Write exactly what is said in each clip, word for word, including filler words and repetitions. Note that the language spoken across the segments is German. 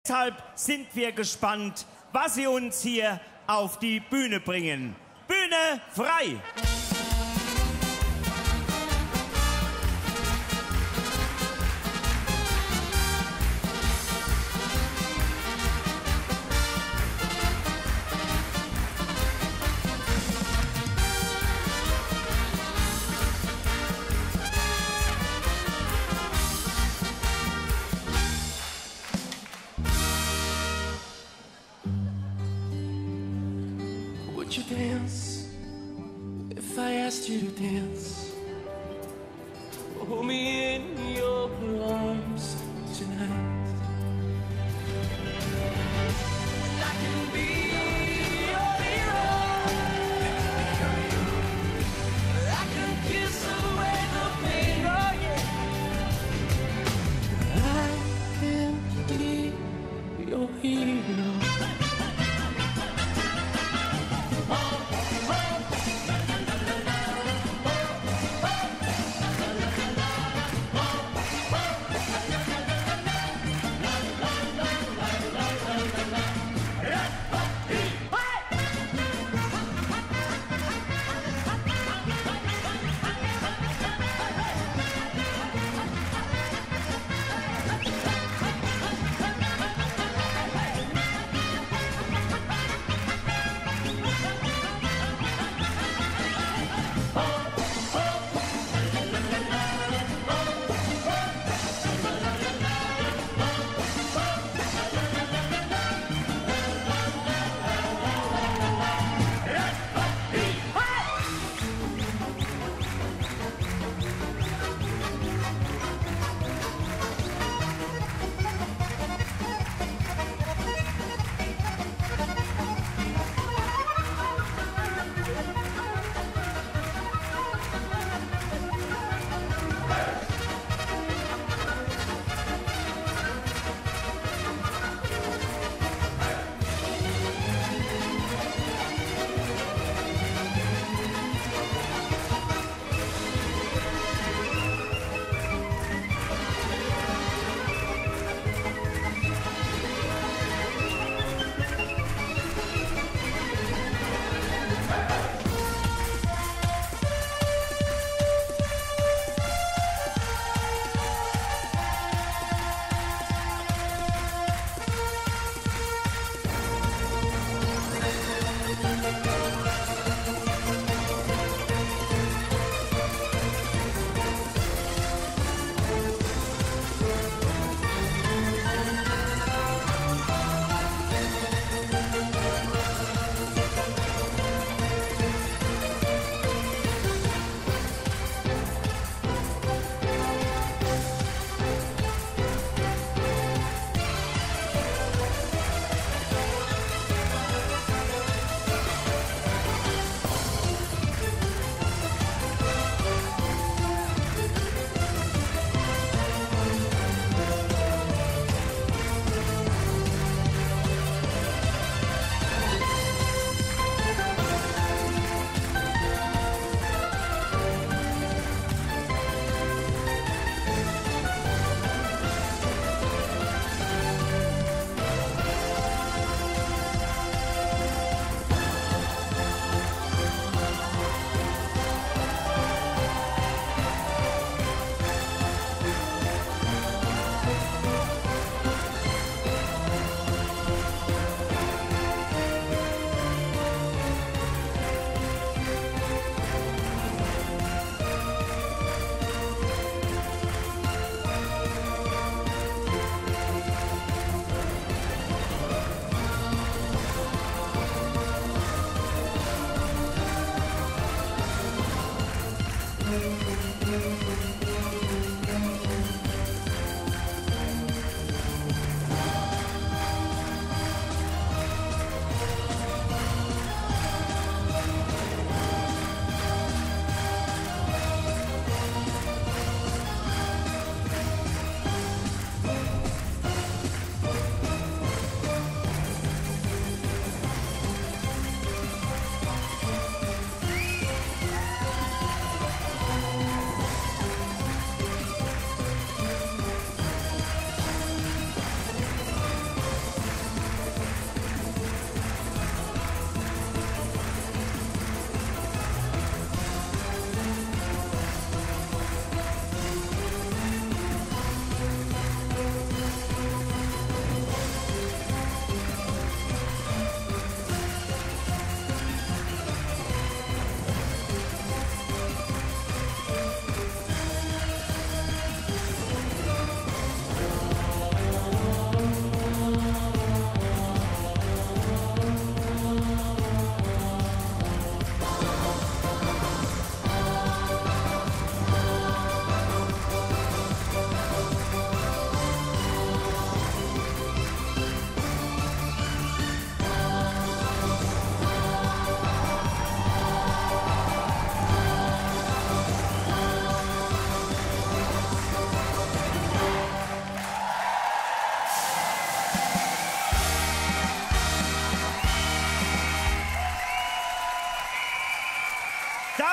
Deshalb sind wir gespannt, was Sie uns hier auf die Bühne bringen. Bühne frei! Would you dance if I asked you to dance? Hold me in your arms tonight. And I can be your hero. I can kiss away the pain. Oh yeah. I can be your hero.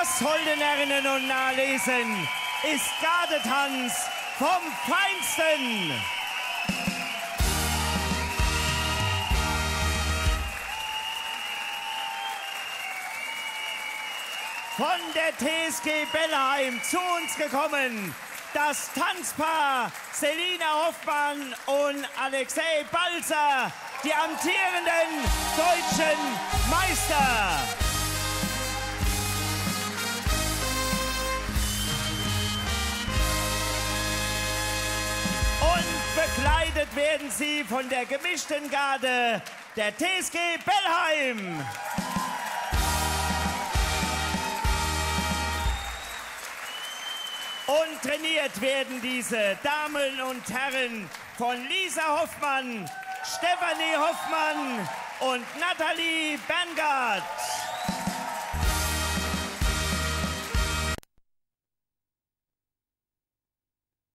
Das, Holdenerinnen und Nahlesen, ist Gardetanz vom Feinsten. Von der T S G Bellheim zu uns gekommen, das Tanzpaar Selina Hoffmann und Alexei Balzer, die amtierenden deutschen Meister. Und begleitet werden sie von der gemischten Garde der T S G Bellheim. Und trainiert werden diese Damen und Herren von Lisa Hoffmann, Stefanie Hoffmann und Nathalie Berngart.